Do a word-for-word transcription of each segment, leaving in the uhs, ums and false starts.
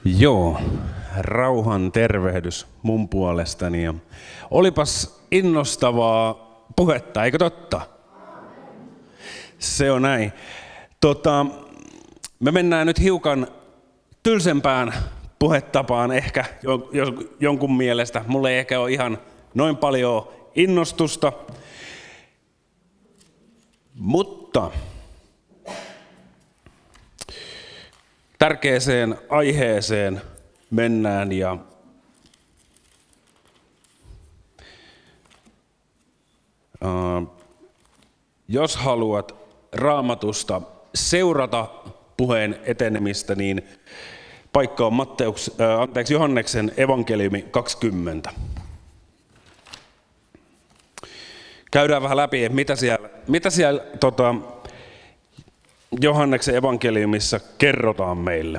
Joo, rauhan tervehdys mun puolestani. Ja olipas innostavaa puhetta, eikö totta? Se on näin. Tota, me mennään nyt hiukan tylsempään puhetapaan ehkä jonkun mielestä. Mulla ei ehkä ole ihan noin paljon innostusta, mutta tärkeäseen aiheeseen mennään ja uh, jos haluat Raamatusta seurata puheen etenemistä, niin paikka on Matteuks, äh, anteeksi, Johanneksen evankeliumi kaksikymmentä. Käydään vähän läpi, että mitä siellä, mitä siellä tota, Johanneksen evankeliumissa kerrotaan meille.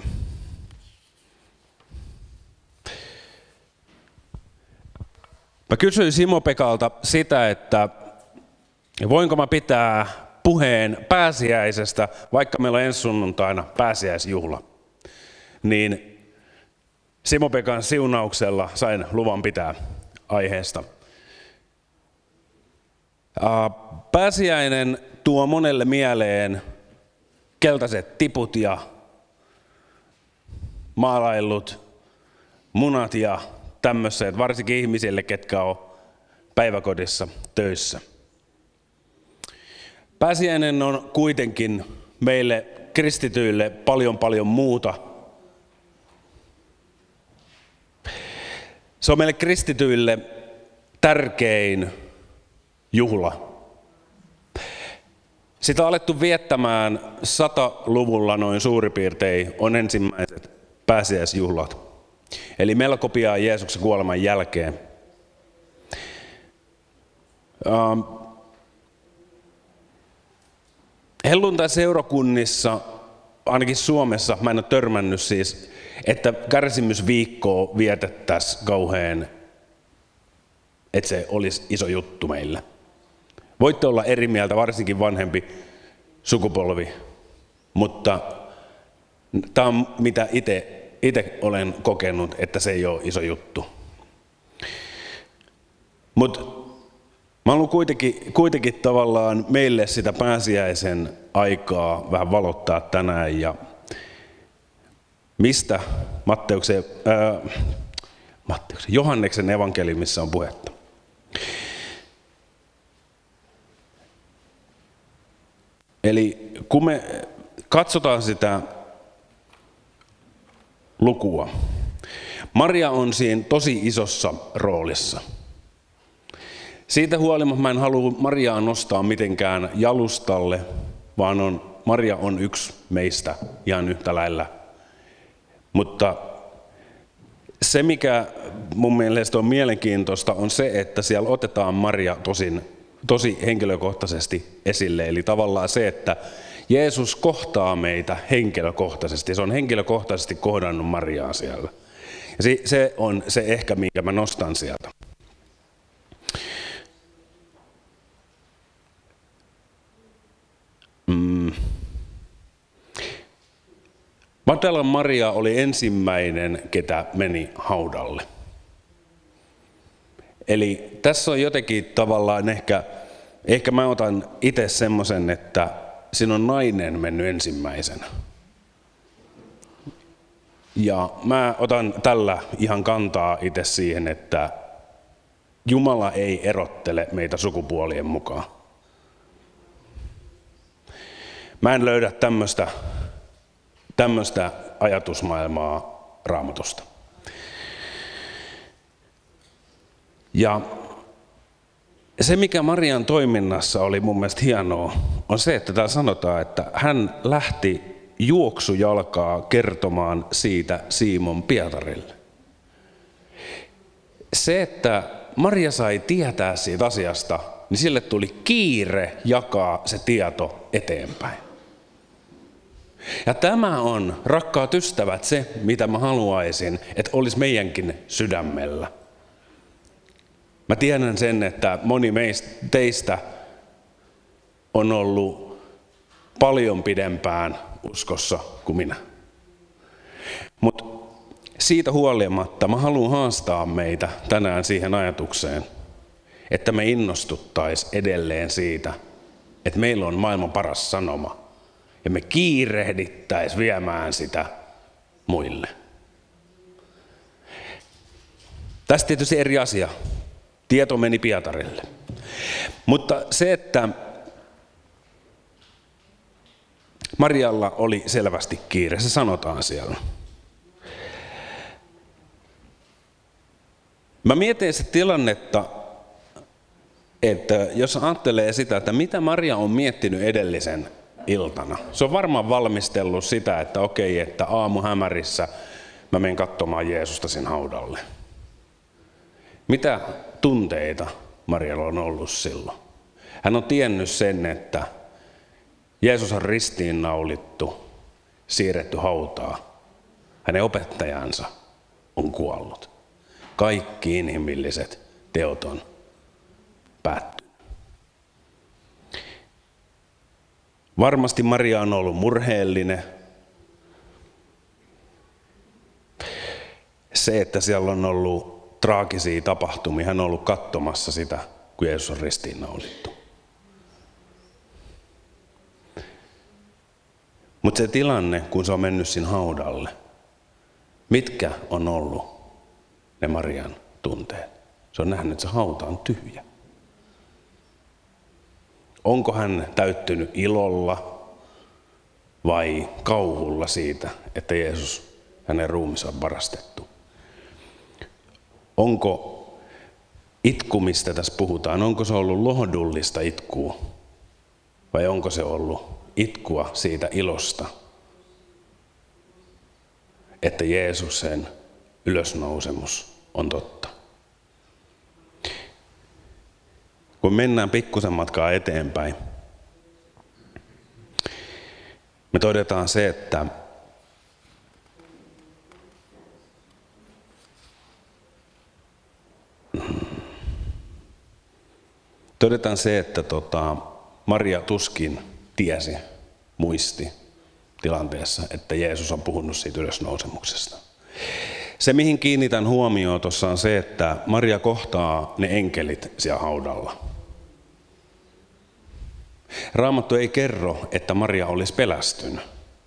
Mä kysyin Simo-Pekalta sitä, että voinko mä pitää puheen pääsiäisestä, vaikka meillä on ensi sunnuntaina pääsiäisjuhla. Niin Simo-Pekan siunauksella sain luvan pitää aiheesta. Pääsiäinen tuo monelle mieleen keltaiset tiput ja maalaillut munat ja tämmöiset, varsinkin ihmisille, ketkä on päiväkodissa töissä. Pääsiäinen on kuitenkin meille kristityille paljon paljon muuta. Se on meille kristityille tärkein juhla. Sitä on alettu viettämään sataluvulla noin suurin piirtein on ensimmäiset pääsiäisjuhlat. Eli melko pian Jeesuksen kuoleman jälkeen. Ähm, Helluntai-seurakunnissa, ainakin Suomessa, mä en ole törmännyt siis, että kärsimysviikkoa vietettäisiin kauhean, että se olisi iso juttu meille. Voitte olla eri mieltä, varsinkin vanhempi sukupolvi, mutta tämä on mitä itse olen kokenut, että se ei ole iso juttu. Mutta mä haluan kuitenkin, kuitenkin tavallaan meille sitä pääsiäisen aikaa vähän valottaa tänään ja mistä Matteuksen, ää, Matteuksen, Johanneksen evankeliumissa on puhetta. Eli kun me katsotaan sitä lukua, Maria on siinä tosi isossa roolissa. Siitä huolimatta mä en halua Mariaa nostaa mitenkään jalustalle, vaan on, Maria on yksi meistä ihan yhtä lailla. Mutta se, mikä mun mielestä on mielenkiintoista, on se, että siellä otetaan Maria tosin, tosi henkilökohtaisesti esille. Eli tavallaan se, että Jeesus kohtaa meitä henkilökohtaisesti. Se on henkilökohtaisesti kohdannut Mariaa siellä. Ja se on se ehkä, minkä mä nostan sieltä. Mm. Magdalan Maria oli ensimmäinen, ketä meni haudalle. Eli tässä on jotenkin tavallaan ehkä, ehkä mä otan itse semmoisen, että siinä on nainen mennyt ensimmäisenä. Ja mä otan tällä ihan kantaa itse siihen, että Jumala ei erottele meitä sukupuolien mukaan. Mä en löydä tämmöistä, tämmöistä ajatusmaailmaa Raamatusta. Ja se, mikä Marian toiminnassa oli mun mielestä hienoa, on se, että täällä sanotaan, että hän lähti juoksujalkaa kertomaan siitä Simon Pietarille. Se, että Maria sai tietää siitä asiasta, niin sille tuli kiire jakaa se tieto eteenpäin. Ja tämä on, rakkaat ystävät, se, mitä mä haluaisin, että olisi meidänkin sydämellä. Mä tiedän sen, että moni meistä, teistä on ollut paljon pidempään uskossa kuin minä. Mutta siitä huolimatta mä haluan haastaa meitä tänään siihen ajatukseen, että me innostuttaisiin edelleen siitä, että meillä on maailman paras sanoma ja me kiirehdittäisiin viemään sitä muille. Tästä tietysti eri asia. Tieto meni Pietarille. Mutta se, että Marialla oli selvästi kiire, se sanotaan siellä. Mä mietin sitä tilannetta, että jos ajattelee sitä, että mitä Maria on miettinyt edellisen iltana. Se on varmaan valmistellut sitä, että okei, että aamu hämärissä mä menen katsomaan Jeesusta sen haudalle. Mitä tunteita Marialla on ollut silloin? Hän on tiennyt sen, että Jeesus on ristiinnaulittu, siirretty hautaa. Hänen opettajansa on kuollut. Kaikki inhimilliset teot on päättynyt. Varmasti Maria on ollut murheellinen. Se, että siellä on ollut traagisia tapahtumia, hän on ollut katsomassa sitä, kun Jeesus on ristiinnaulittu. Mutta se tilanne, kun se on mennyt sinne haudalle, mitkä on ollut ne Marian tunteet? Se on nähnyt, että se hauta on tyhjä. Onko hän täyttynyt ilolla vai kauhulla siitä, että Jeesus, hänen ruumiinsa on varastettu? Onko itku, mistä tässä puhutaan, onko se ollut lohdullista itkua vai onko se ollut itkua siitä ilosta, että Jeesuksen ylösnousemus on totta? Kun mennään pikkusen matkaa eteenpäin, me todetaan se, että todetaan se, että tota, Maria tuskin tiesi, muisti tilanteessa, että Jeesus on puhunut siitä ylösnousemuksesta. Se, mihin kiinnitän huomioon tuossa on se, että Maria kohtaa ne enkelit siellä haudalla. Raamattu ei kerro, että Maria olisi pelästynyt.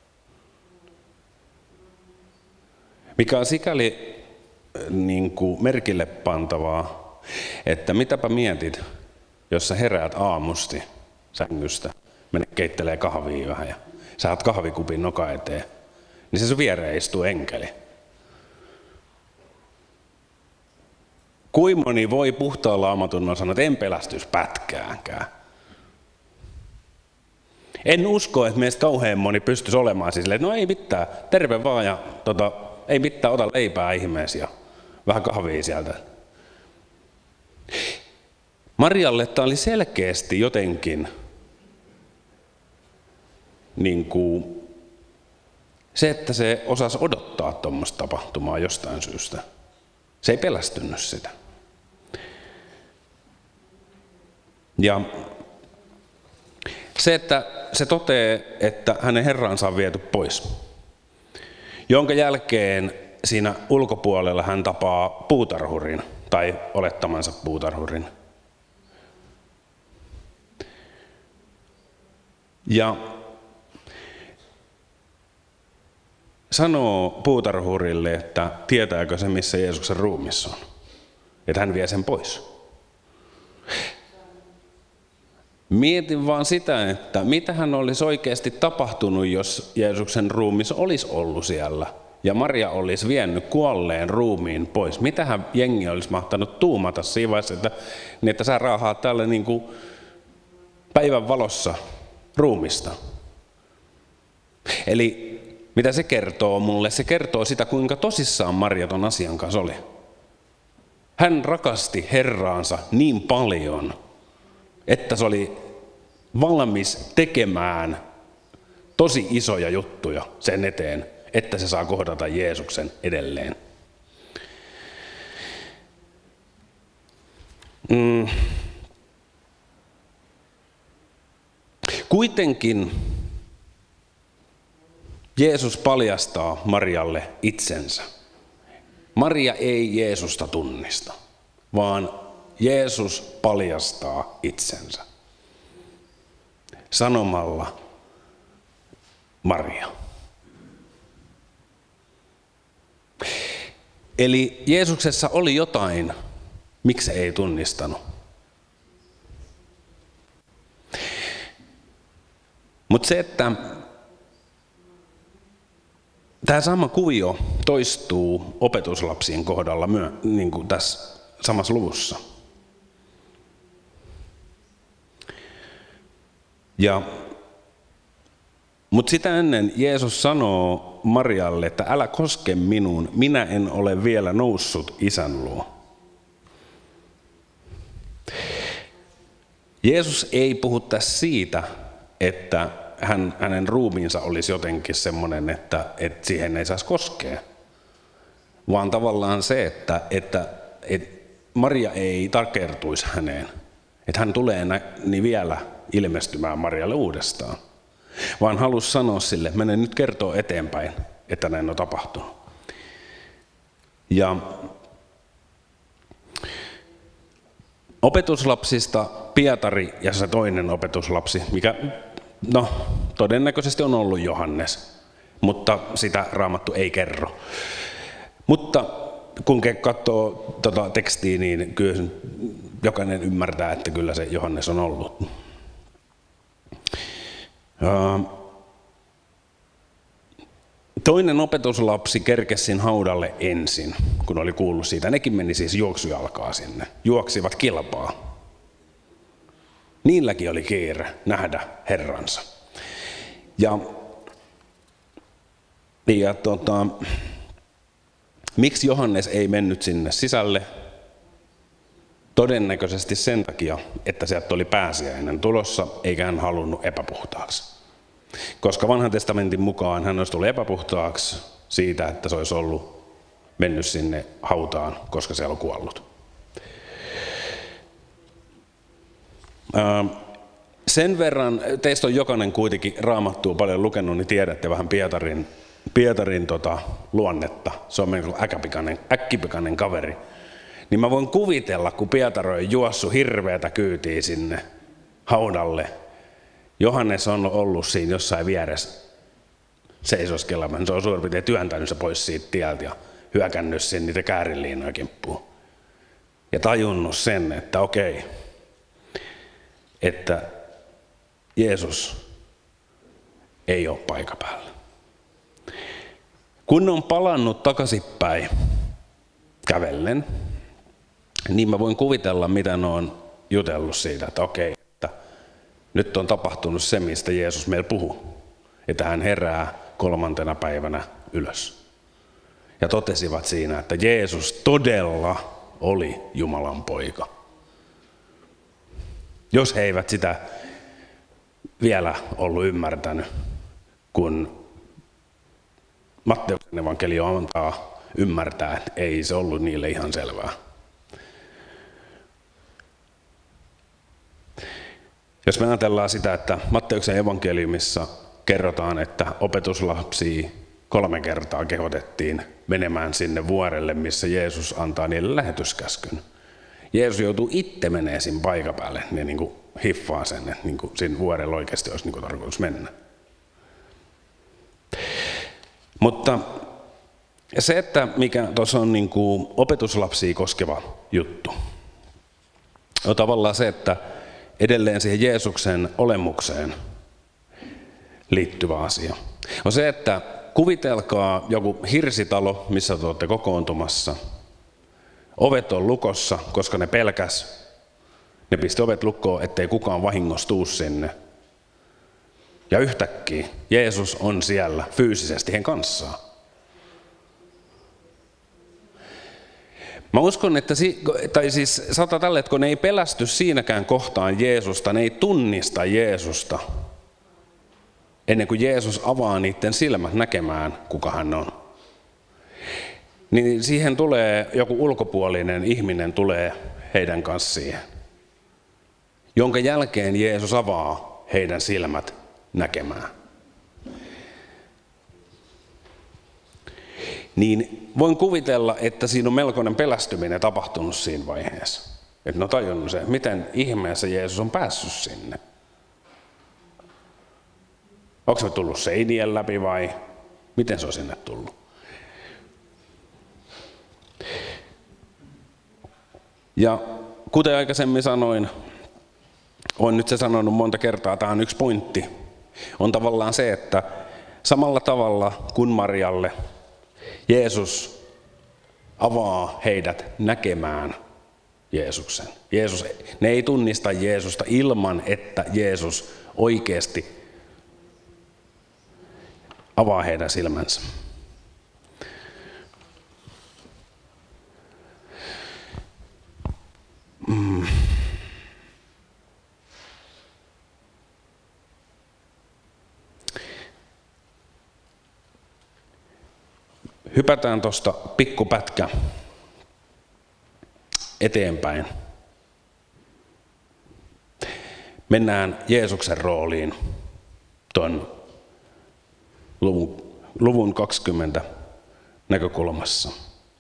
Mikä on sikäli niin kuin merkille pantavaa, että mitäpä mietit, jos sä heräät aamusti sängystä, menet keittelee kahvia vähän ja sä oot kahvikupin noka eteen, niin se sun viereen istuu enkeli. Kuinka moni voi puhtaalla omatunnolla sanoa, että en pelästys pätkäänkään. En usko, että meistä kauhean moni pystyisi olemaan siis silleen, että no ei mitään, terve vaan ja tota, ei mitään, ota leipää ihmeessä ja vähän kahvia sieltä. Marialle tämä oli selkeästi jotenkin niin kuin se, että se osasi odottaa tuommoista tapahtumaa jostain syystä. Se ei pelästynyt sitä. Ja se, että se toteaa, että hänen herransa on viety pois, jonka jälkeen siinä ulkopuolella hän tapaa puutarhurin tai olettamansa puutarhurin. Ja sanoo puutarhurille, että tietääkö se, missä Jeesuksen ruumis on. Että hän vie sen pois. Mietin vaan sitä, että mitähän olisi oikeasti tapahtunut, jos Jeesuksen ruumis olisi ollut siellä ja Maria olisi vienyt kuolleen ruumiin pois. Mitähän jengi olisi mahtanut tuumata siinä vaiheessa, että, niin että sä raahaat täällä niin kuin päivän valossa ruumista. Eli mitä se kertoo mulle? Se kertoo sitä, kuinka tosissaan Maria ton asian kanssa oli. Hän rakasti Herraansa niin paljon, että se oli valmis tekemään tosi isoja juttuja sen eteen, että se saa kohdata Jeesuksen edelleen. Mm. Kuitenkin Jeesus paljastaa Marialle itsensä. Maria ei Jeesusta tunnista, vaan Jeesus paljastaa itsensä sanomalla Maria. Eli Jeesuksessa oli jotain, miksi ei tunnistanut. Mutta se, että tämä sama kuvio toistuu opetuslapsien kohdalla myö, niin kuin tässä samassa luvussa. Ja, mutta sitä ennen Jeesus sanoo Marialle, että älä koske minuun, minä en ole vielä noussut Isän luo. Jeesus ei puhu tässä siitä, että hän, hänen ruumiinsa olisi jotenkin semmoinen, että, että siihen ei saisi koskea. Vaan tavallaan se, että, että, että Maria ei takertuisi häneen. Että hän tulee nä, niin vielä ilmestymään Marialle uudestaan. Vaan halusi sanoa sille, että mene nyt kertoo eteenpäin, että näin on tapahtunut. Ja opetuslapsista Pietari ja se toinen opetuslapsi, mikä no, todennäköisesti on ollut Johannes, mutta sitä Raamattu ei kerro. Mutta kun katsoo tuota tekstiä, niin kyllä jokainen ymmärtää, että kyllä se Johannes on ollut. Toinen opetuslapsi kerkesi sinne haudalle ensin, kun oli kuullut siitä. Nekin meni siis juoksujalkaa sinne, juoksivat kilpaa. Niilläkin oli kiire nähdä Herransa. Ja, ja tota, miksi Johannes ei mennyt sinne sisälle? Todennäköisesti sen takia, että sieltä oli pääsiäinen tulossa, eikä hän halunnut epäpuhtaaksi. Koska vanhan testamentin mukaan hän olisi tullut epäpuhtaaksi siitä, että se olisi ollut mennyt sinne hautaan, koska se on kuollut. Sen verran, teistä on jokainen kuitenkin Raamattua paljon lukenut, niin tiedätte vähän Pietarin, Pietarin tota, luonnetta. Se on äkkipikainen, äkkipikainen kaveri. Niin mä voin kuvitella, kun Pietari on juossut hirveätä kyytiä sinne haudalle. Johannes on ollut siinä jossain vieressä seisoskelemaan. Se on suurin piirtein työntänyt se pois siitä tieltä ja hyökännyt sen niitä käärinliinoja kimppuun. Ja tajunnut sen, että okei, että Jeesus ei ole paikan päällä. Kun on palannut takaisinpäin kävellen, niin mä voin kuvitella, mitä ne on jutellut siitä, että okei, että nyt on tapahtunut se, mistä Jeesus meillä puhui, että hän herää kolmantena päivänä ylös. Ja totesivat siinä, että Jeesus todella oli Jumalan poika. Jos he eivät sitä vielä ollut ymmärtänyt, kun Matteuksen evankelio antaa ymmärtää, että ei se ollut niille ihan selvää. Jos me ajatellaan sitä, että Matteuksen evankeliumissa kerrotaan, että opetuslapsia kolme kertaa kehotettiin menemään sinne vuorelle, missä Jeesus antaa niille lähetyskäskyn. Jeesus joutuu itse menemään sinne paikan päälle, niin, niin kuin hiffaa sen, että niin kuin siinä vuorella oikeasti olisi niin kuin tarkoitus mennä. Mutta se, että mikä tuossa on niin kuin opetuslapsia koskeva juttu, on tavallaan se, että edelleen siihen Jeesuksen olemukseen liittyvä asia on se, että kuvitelkaa joku hirsitalo, missä te olette kokoontumassa. Ovet on lukossa, koska ne pelkäs. Ne pisti ovet lukkoon, ettei kukaan vahingossa tuu sinne. Ja yhtäkkiä Jeesus on siellä fyysisesti heidän kanssaan. Mä uskon, että si- tai siis sanotaan tälle, että kun ne ei pelästy siinäkään kohtaan Jeesusta, ne ei tunnista Jeesusta, ennen kuin Jeesus avaa niiden silmät näkemään, kuka hän on. Niin siihen tulee joku ulkopuolinen ihminen tulee heidän kanssaan siihen, jonka jälkeen Jeesus avaa heidän silmät näkemään. niin voin kuvitella, että siinä on melkoinen pelästyminen tapahtunut siinä vaiheessa. Että no tajunnut se, miten ihmeessä Jeesus on päässyt sinne. Onko se tullut seinien läpi vai miten se on sinne tullut? Ja kuten aikaisemmin sanoin, olen nyt se sanonut monta kertaa, tämä on yksi pointti, on tavallaan se, että samalla tavalla kuin Marialle, Jeesus avaa heidät näkemään Jeesuksen. Jeesus, ne ei tunnista Jeesusta ilman, että Jeesus oikeasti avaa heidän silmänsä. Mm. Hypätään tuosta pikkupätkä eteenpäin. Mennään Jeesuksen rooliin tuon luvun, luvun kaksikymmentä näkökulmassa.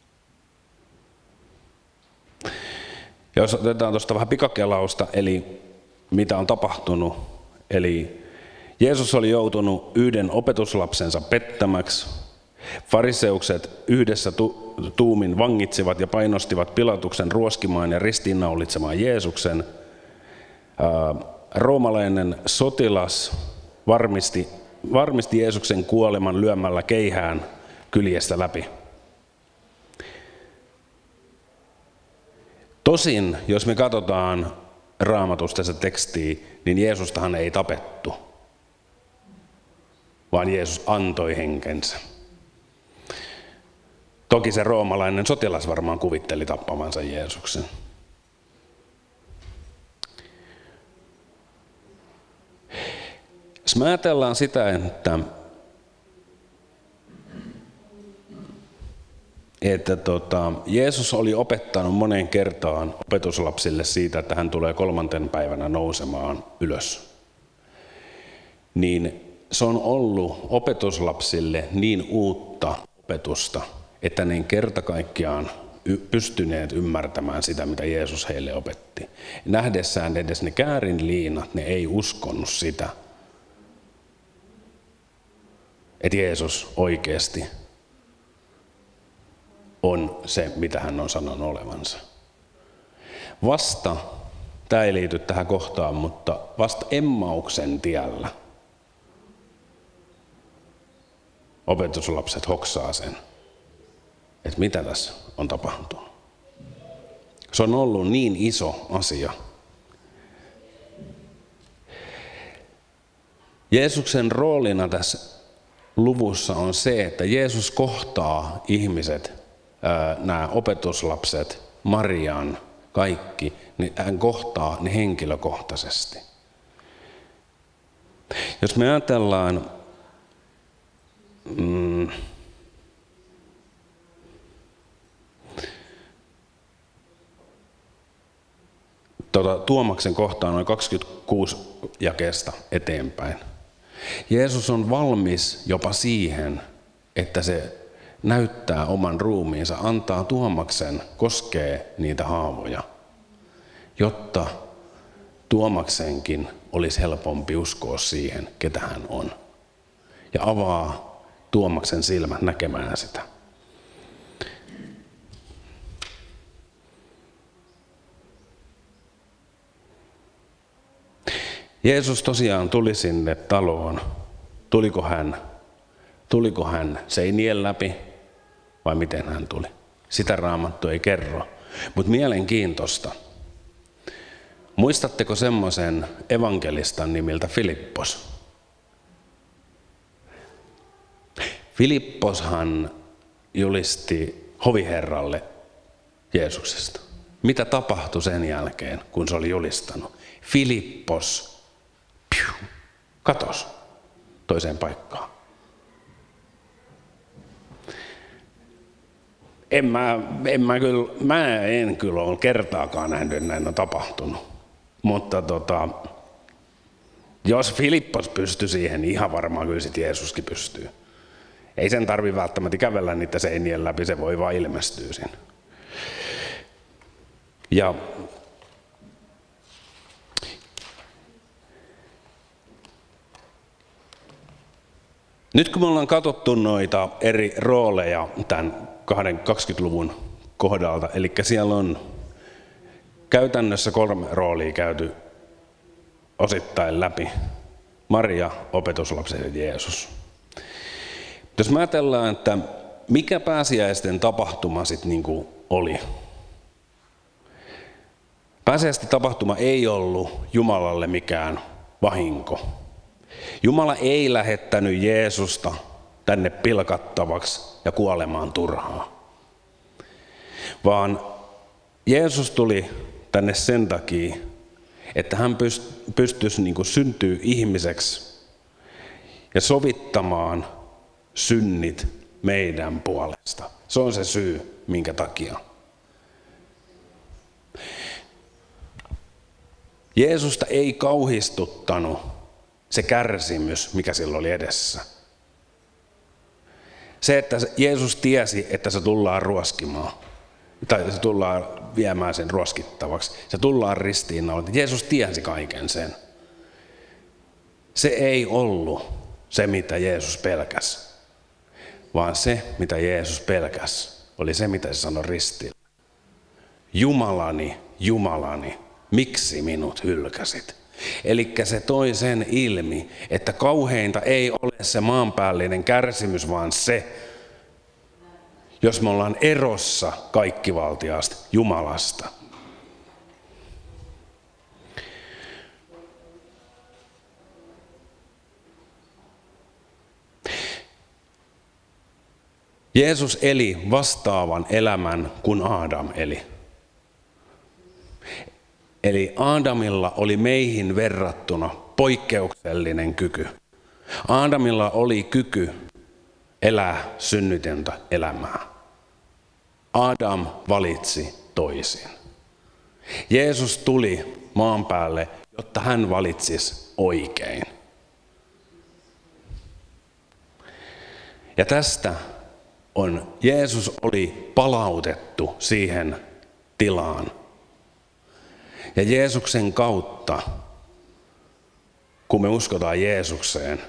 Ja jos otetaan tuosta vähän pikakelausta, eli mitä on tapahtunut. Eli Jeesus oli joutunut yhden opetuslapsensa pettämäksi. Fariseukset yhdessä tu- tuumin vangitsivat ja painostivat Pilatuksen ruoskimaan ja ristiinnaulitsemaan Jeesuksen. Ää, roomalainen sotilas varmisti, varmisti Jeesuksen kuoleman lyömällä keihään kyljestä läpi. Tosin, jos me katsotaan Raamatusta se tekstiä, niin Jeesustahan ei tapettu, vaan Jeesus antoi henkensä. Toki se roomalainen sotilas varmaan kuvitteli tappavansa Jeesuksen. Jos me ajatellaan sitä, että, että tota, Jeesus oli opettanut moneen kertaan opetuslapsille siitä, että hän tulee kolmanten päivänä nousemaan ylös, niin se on ollut opetuslapsille niin uutta opetusta, että ne ei kerta kaikkiaan pystyneet ymmärtämään sitä, mitä Jeesus heille opetti. Nähdessään edes ne käärinliinat, ne ei uskonut sitä, että Jeesus oikeasti on se, mitä hän on sanonut olevansa. Vasta, tämä ei liity tähän kohtaan, mutta vasta Emmauksen tiellä opetuslapset hoksaa sen, että mitä tässä on tapahtunut. Se on ollut niin iso asia. Jeesuksen roolina tässä luvussa on se, että Jeesus kohtaa ihmiset, nämä opetuslapset, Marian, kaikki, niin hän kohtaa ne henkilökohtaisesti. Jos me ajatellaan mm, Tuota, Tuomaksen kohtaa noin kaksikymmentäkuusi jakeesta eteenpäin. Jeesus on valmis jopa siihen, että se näyttää oman ruumiinsa, antaa Tuomaksen koskee niitä haavoja, jotta Tuomaksenkin olisi helpompi uskoa siihen, ketä hän on. Ja avaa Tuomaksen silmät näkemään sitä. Jeesus tosiaan tuli sinne taloon. Tuliko hän, tuliko hän seinien läpi vai miten hän tuli? Sitä Raamattu ei kerro. Mutta mielenkiintoista. Muistatteko semmoisen evankelistan nimiltä Filippos? Filipposhan julisti hoviherralle Jeesuksesta. Mitä tapahtui sen jälkeen, kun se oli julistanut? Filippos piu, katosi toiseen paikkaan. En mä, en mä, kyllä, mä en kyllä ole kertaakaan nähnyt, että näin on tapahtunut. Mutta tota, jos Filippos pystyi siihen, niin ihan varmaan kyllä sit Jeesuskin pystyy. Ei sen tarvi välttämättä kävellä niitä seinien läpi, se voi vaan ilmestyä siinä. Ja nyt kun me ollaan katsottu noita eri rooleja tämän kaksikymmentäluvun kohdalta, eli siellä on käytännössä kolme roolia käyty osittain läpi. Maria, opetuslapset ja Jeesus. Jos me ajatellaan, että mikä pääsiäisten tapahtuma sitten niin kuin oli. Pääsiäisten tapahtuma ei ollut Jumalalle mikään vahinko. Jumala ei lähettänyt Jeesusta tänne pilkattavaksi ja kuolemaan turhaa. Vaan Jeesus tuli tänne sen takia, että hän pystyisi niin kuin syntyä ihmiseksi ja sovittamaan synnit meidän puolesta. Se on se syy, minkä takia. Jeesusta ei kauhistuttanut se kärsimys, mikä sillä oli edessä. Se, että Jeesus tiesi, että se tullaan ruoskimaan, tai se tullaan viemään sen ruoskittavaksi, se tullaan ristiinnaulittaa. Jeesus tiesi kaiken sen. Se ei ollut se, mitä Jeesus pelkäsi, vaan se, mitä Jeesus pelkäsi, oli se, mitä se sanoi ristillä. Jumalani, Jumalani, miksi minut hylkäsit? Eli se toi sen ilmi, että kauheinta ei ole se maanpäällinen kärsimys, vaan se, jos me ollaan erossa kaikkivaltiaasta Jumalasta. Jeesus eli vastaavan elämän kuin Aadam eli. Eli Aadamilla oli meihin verrattuna poikkeuksellinen kyky. Aadamilla oli kyky elää synnytöntä elämää. Adam valitsi toisin. Jeesus tuli maan päälle, jotta hän valitsisi oikein. Ja tästä on Jeesus oli palautettu siihen tilaan. Ja Jeesuksen kautta, kun me uskotaan Jeesukseen,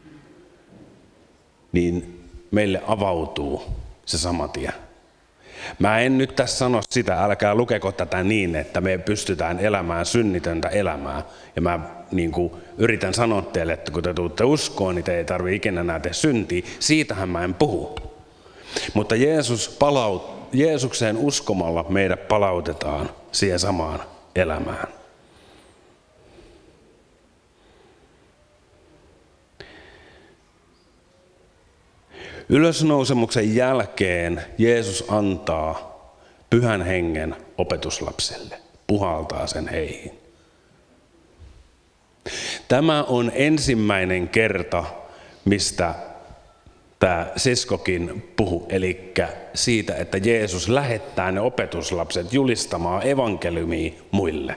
niin meille avautuu se sama tie. Mä en nyt tässä sano sitä, älkää lukeko tätä niin, että me pystytään elämään synnitöntä elämää. Ja mä niin kuin yritän sanoa teille, että kun te tuutte uskoon, niin te ei tarvitse ikinä enää tehdä syntiä. Siitähän mä en puhu. Mutta Jeesus palaut, Jeesukseen uskomalla meidät palautetaan siihen samaan elämään. Ylösnousemuksen jälkeen Jeesus antaa Pyhän Hengen opetuslapsille, puhaltaa sen heihin. Tämä on ensimmäinen kerta, mistä tämä siskokin puhui, eli siitä, että Jeesus lähettää ne opetuslapset julistamaan evankeliumia muille.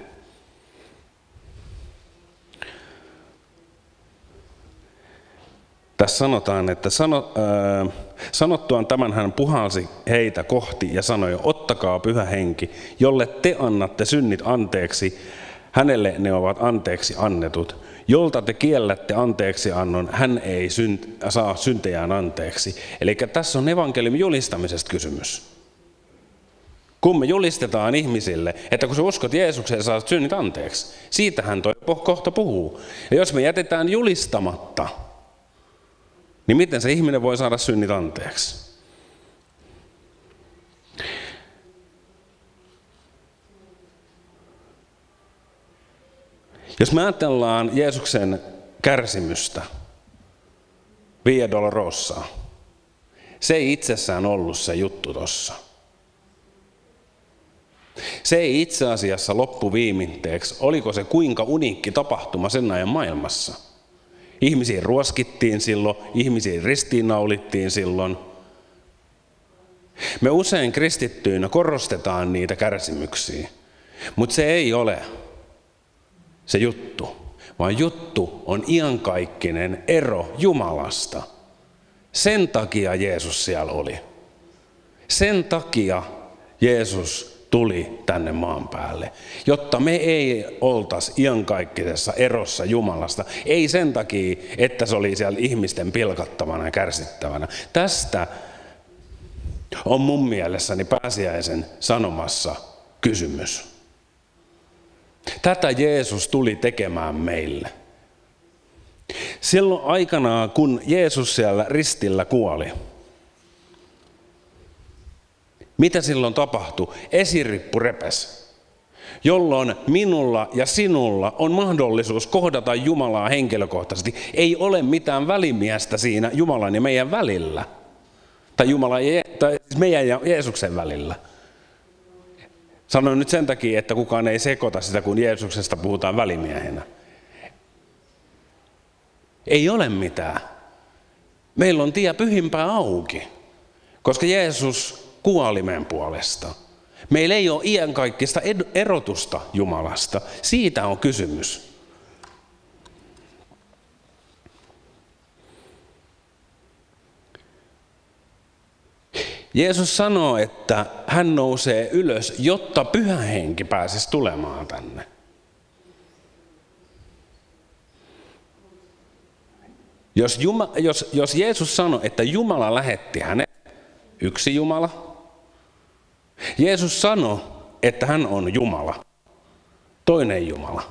Tässä sanotaan, että sano, äh, sanottuaan tämän hän puhalsi heitä kohti ja sanoi, ottakaa Pyhä Henki, jolle te annatte synnit anteeksi, hänelle ne ovat anteeksi annetut. Jolta te kiellätte anteeksi annon, hän ei synt, saa syntejään anteeksi. Eli tässä on evankeliumin julistamisesta kysymys. Kun me julistetaan ihmisille, että kun sä uskot Jeesukseen, saat synnit anteeksi. Siitähän toi kohta puhuu. Ja jos me jätetään julistamatta, niin miten se ihminen voi saada synnit anteeksi? Jos me ajatellaan Jeesuksen kärsimystä, Via Dolorosaa, se ei itsessään ollut se juttu tossa. Se ei itse asiassa loppuviiminteeksi, oliko se kuinka uniikki tapahtuma sen ajan maailmassa. Ihmisiä ruoskittiin silloin, ihmisiä ristiinnaulittiin silloin. Me usein kristittyinä korostetaan niitä kärsimyksiä, mutta se ei ole se juttu, vaan juttu on iankaikkinen ero Jumalasta. Sen takia Jeesus siellä oli. Sen takia Jeesus tuli tänne maan päälle, jotta me ei oltaisi iankaikkisessa erossa Jumalasta. Ei sen takia, että se oli siellä ihmisten pilkattavana ja kärsittävänä. Tästä on mun mielessäni pääsiäisen sanomassa kysymys. Tätä Jeesus tuli tekemään meille. Silloin aikanaan, kun Jeesus siellä ristillä kuoli, mitä silloin tapahtui? Esirippu repesi, jolloin minulla ja sinulla on mahdollisuus kohdata Jumalaa henkilökohtaisesti. Ei ole mitään välimiestä siinä Jumalan ja meidän välillä. Tai, Jumalan ja, tai meidän ja Jeesuksen välillä. Sanon nyt sen takia, että kukaan ei sekoita sitä, kun Jeesuksesta puhutaan välimiehenä. Ei ole mitään. Meillä on tie pyhimpää auki, koska Jeesus kuoli meidän puolesta. Meillä ei ole iankaikkista erotusta Jumalasta. Siitä on kysymys. Jeesus sanoo, että hän nousee ylös, jotta Pyhä Henki pääsisi tulemaan tänne. Jos, Juma, jos, jos Jeesus sanoi, että Jumala lähetti hänet, yksi Jumala. Jeesus sanoi, että hän on Jumala, toinen Jumala.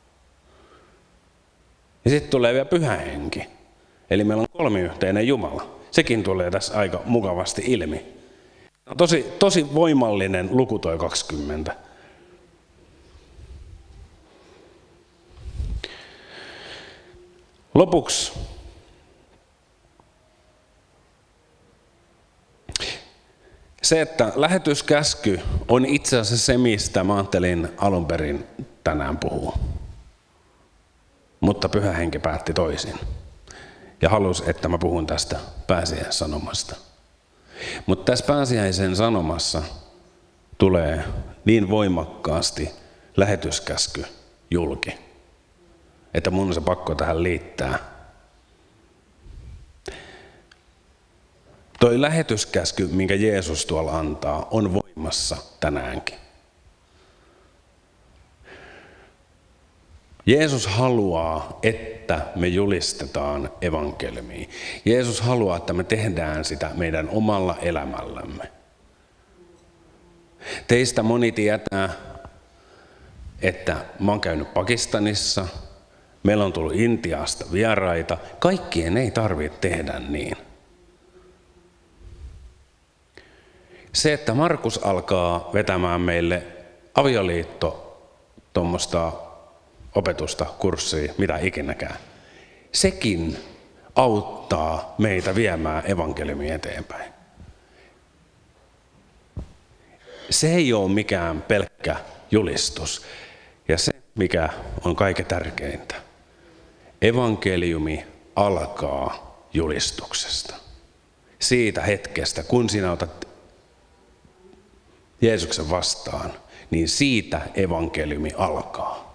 Ja sitten tulee vielä Pyhä Henki. Eli meillä on kolmiyhteinen Jumala. Sekin tulee tässä aika mukavasti ilmi. Tosi, tosi voimallinen luku toi kaksikymmentä. Lopuksi se, että lähetyskäsky on itse asiassa se, mistä mä ajattelin alun perin tänään puhua. Mutta Pyhä Henki päätti toisin. Ja halusi, että mä puhun tästä pääsiäisen sanomasta. Mutta tässä pääsiäisen sanomassa tulee niin voimakkaasti lähetyskäsky julki, että mun on se pakko tähän liittää. Toi lähetyskäsky, minkä Jeesus tuolla antaa, on voimassa tänäänkin. Jeesus haluaa, että me julistetaan evankeliumia. Jeesus haluaa, että me tehdään sitä meidän omalla elämällämme. Teistä moni tietää, että mä oon käynyt Pakistanissa, meillä on tullut Intiasta vieraita. Kaikkien ei tarvitse tehdä niin. Se, että Markus alkaa vetämään meille avioliitto tuommoista opetusta, kurssia, mitä ikinäkään, sekin auttaa meitä viemään evankeliumia eteenpäin. Se ei ole mikään pelkkä julistus. Ja se, mikä on kaikkein tärkeintä, evankeliumi alkaa julistuksesta. Siitä hetkestä, kun sinä otat Jeesuksen vastaan, niin siitä evankeliumi alkaa.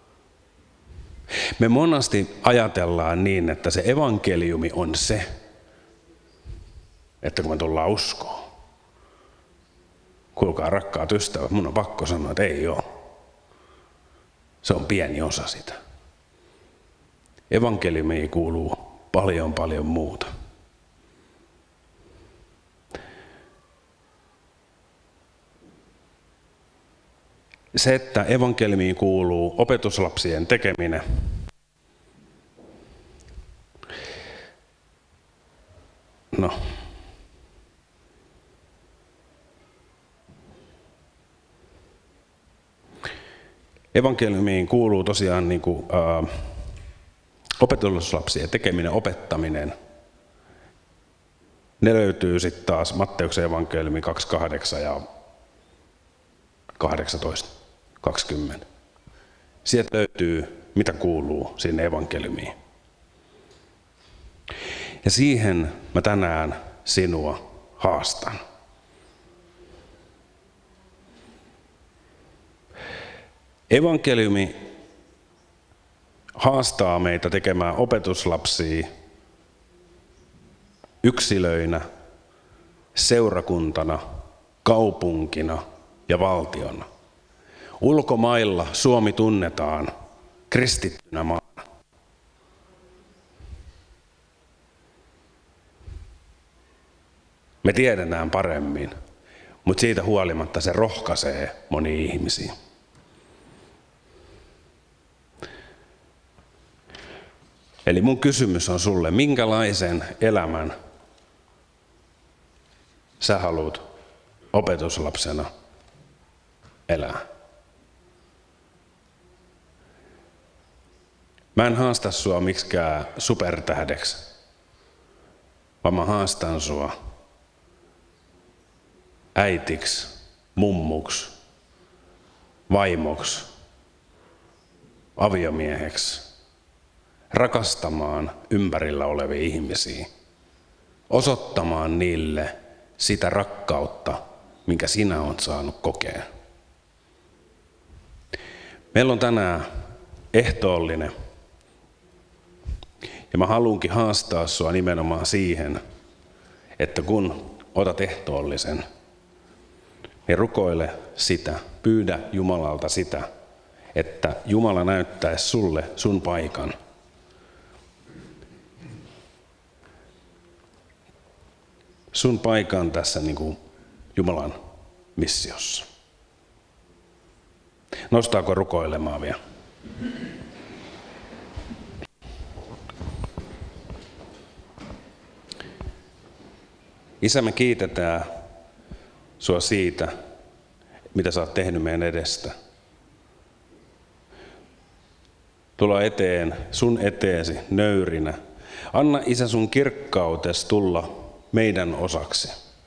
Me monasti ajatellaan niin, että se evankeliumi on se, että kun me tullaan uskoon. Kuulkaa rakkaat ystävät, mun on pakko sanoa, että ei ole. Se on pieni osa sitä. Evankeliumiin kuuluu paljon paljon muuta. Se, että evankeliumiin kuuluu opetuslapsien tekeminen, no, evankeliumiin kuuluu tosiaan niin kuin, ää, opetuslapsien tekeminen, opettaminen. Ne löytyy sitten taas Matteuksen evankeliumi kaksikymmentäkahdeksan ja kahdeksantoista, kaksikymmentä. Sieltä löytyy, mitä kuuluu sinne evankeliumiin. Ja siihen mä tänään sinua haastan. Evankeliumi haastaa meitä tekemään opetuslapsia yksilöinä, seurakuntana, kaupunkina ja valtiona. Ulkomailla Suomi tunnetaan kristittynä maana. Me tiedetään paremmin, mutta siitä huolimatta se rohkaisee monia ihmisiä. Eli mun kysymys on sulle, minkälaisen elämän sä haluat opetuslapsena elää? Mä en haasta sua miksikään supertähdeksi, vaan mä haastan sua äitiksi, mummuksi, vaimoksi, aviomieheksi, rakastamaan ympärillä olevia ihmisiä, osoittamaan niille sitä rakkautta, minkä sinä olet saanut kokea. Meillä on tänään ehtoollinen, ja mä haluankin haastaa sua nimenomaan siihen, että kun otat ehtoollisen, niin rukoile sitä, pyydä Jumalalta sitä, että Jumala näyttäisi sulle sun paikan. Sun paikan tässä niin kuin Jumalan missiossa. Nostaako rukoilemaan vielä? Isä, me kiitetään sua siitä, mitä sä oot tehnyt meidän edestä. Tulla eteen, sun eteesi nöyrinä. Anna Isä sun kirkkautes tulla meidän osaksi.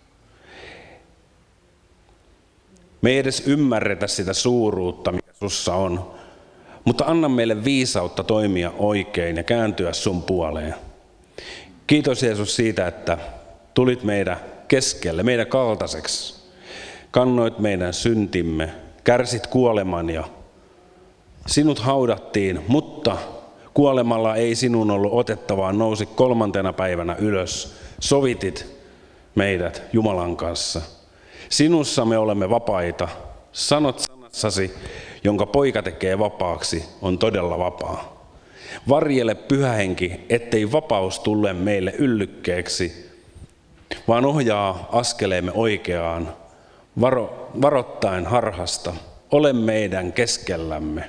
Me ei edes ymmärretä sitä suuruutta, mikä sussa on, mutta anna meille viisautta toimia oikein ja kääntyä sun puoleen. Kiitos Jeesus siitä, että tulit meidän keskelle, meidän kaltaiseksi. Kannoit meidän syntimme, kärsit kuoleman ja sinut haudattiin, mutta kuolemalla ei sinun ollut otettavaa, nousi kolmantena päivänä ylös. Sovitit meidät Jumalan kanssa. Sinussa me olemme vapaita. Sanot sanassasi, jonka poika tekee vapaaksi, on todella vapaa. Varjele Pyhä Henki, ettei vapaus tule meille yllykkeeksi, vaan ohjaa askeleemme oikeaan, varo, varottaen harhasta. Ole meidän keskellämme.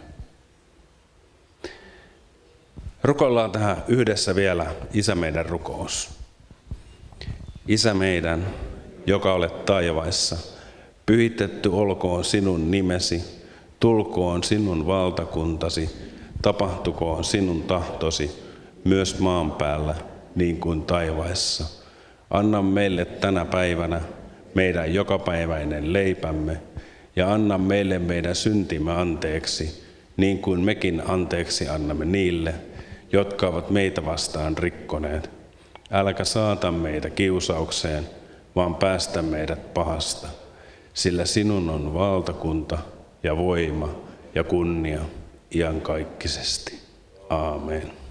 Rukoillaan tähän yhdessä vielä Isä meidän rukous. Isä meidän, joka olet taivaissa, pyhitetty olkoon sinun nimesi, tulkoon sinun valtakuntasi, tapahtukoon sinun tahtosi, myös maan päällä niin kuin taivaissa. Anna meille tänä päivänä meidän jokapäiväinen leipämme ja anna meille meidän syntimme anteeksi, niin kuin mekin anteeksi annamme niille, jotka ovat meitä vastaan rikkoneet. Äläkä saata meitä kiusaukseen, vaan päästä meidät pahasta, sillä sinun on valtakunta ja voima ja kunnia iankaikkisesti. Aamen.